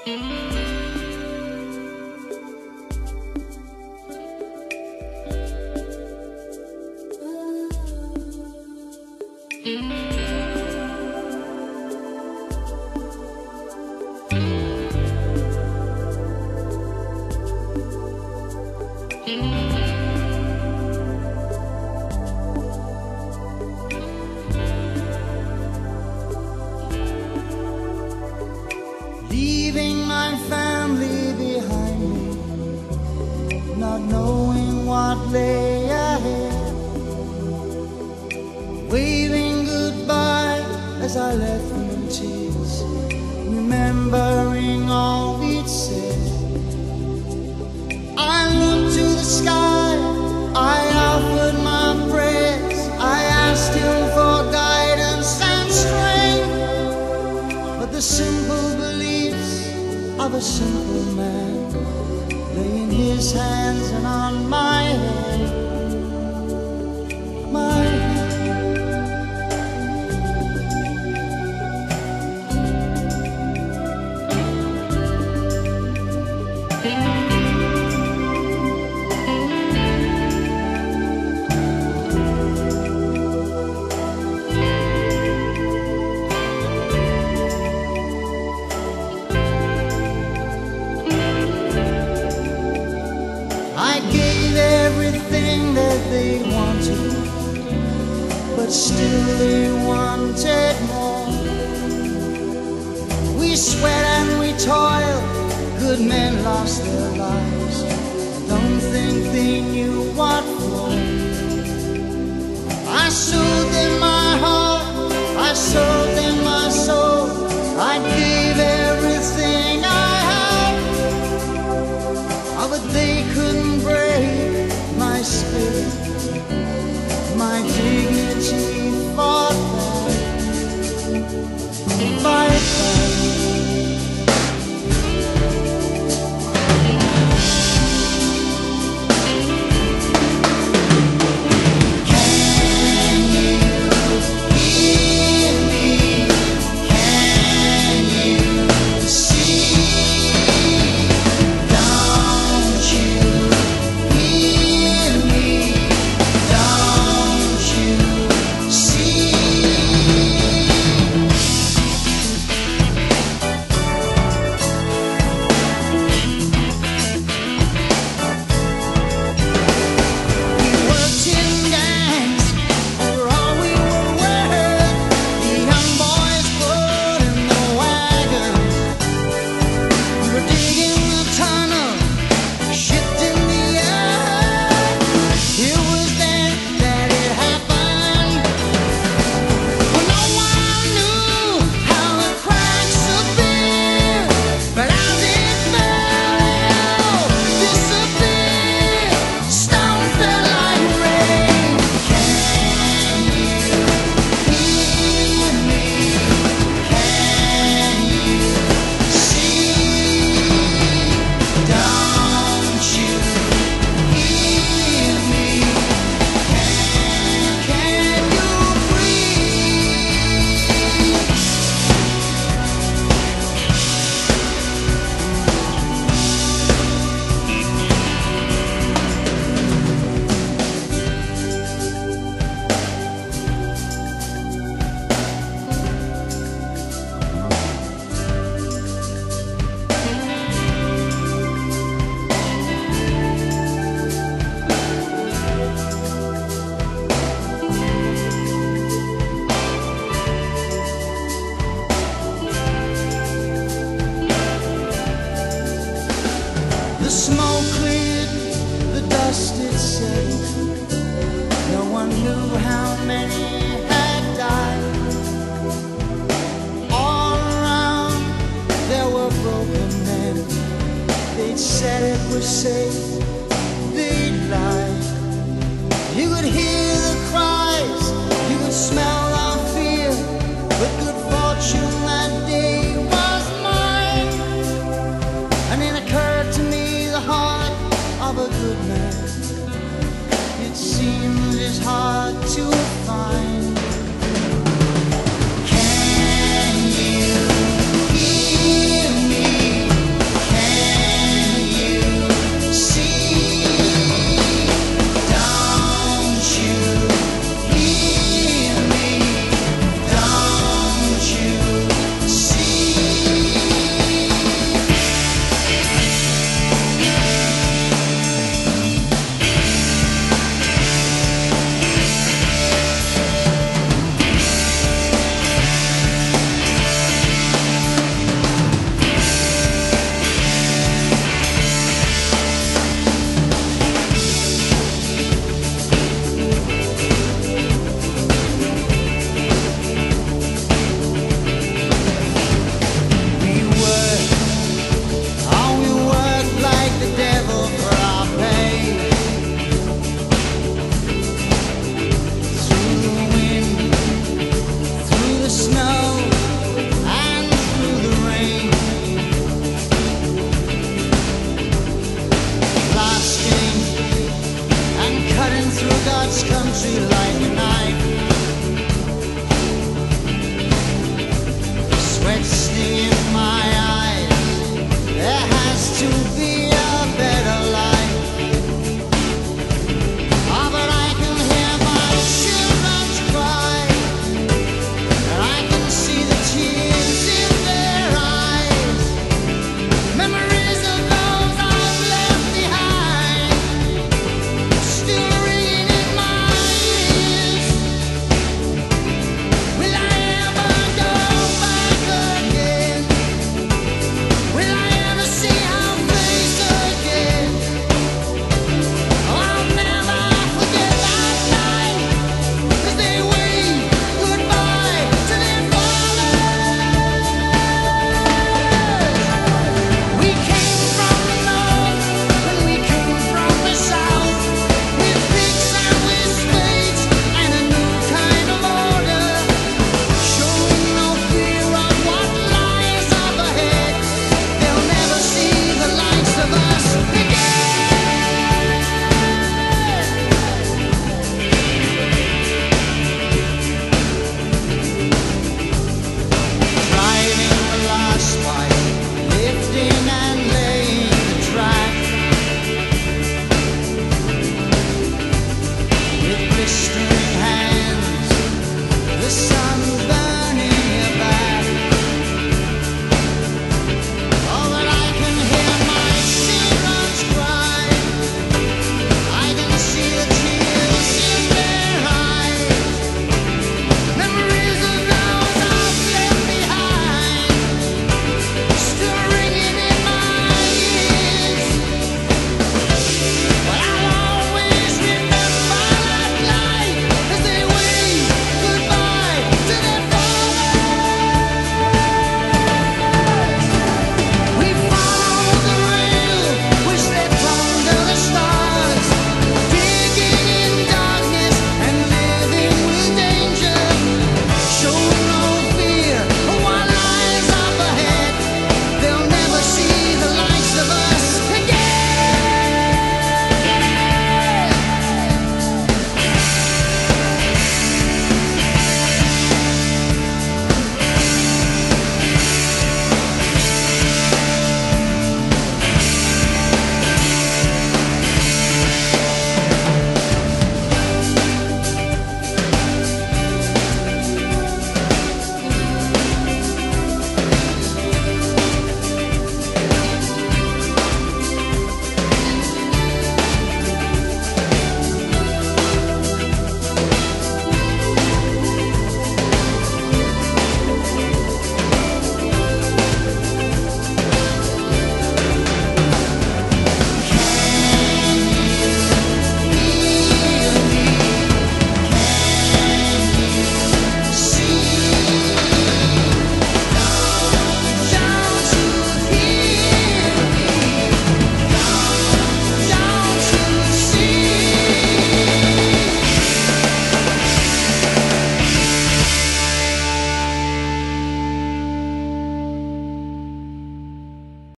Leaving my family behind me, not knowing what lay ahead, waving goodbye as I left them in tears, remembering all we'd said. I looked to the sky, I offered my prayers, I asked him for guidance and strength, but the simple beliefs of a simple man lay in his hands and on my head, my head. I gave everything that they wanted, but still they wanted more. We sweat and we toiled, good men lost their lives, don't think they knew what for. I sold them my heart, I sold them my soul, I gave everything I had, but they couldn't break my spirit, my dignity fought back, fight back. The smoke cleared, the dust it settled. No one knew how many had died. All around there were broken men. They'd said it was safe, they'd lied. You could hear the cries, you could smell our fear, but good fortune that day was mine. And it occurred to me the heart of a good man, it seems as hard to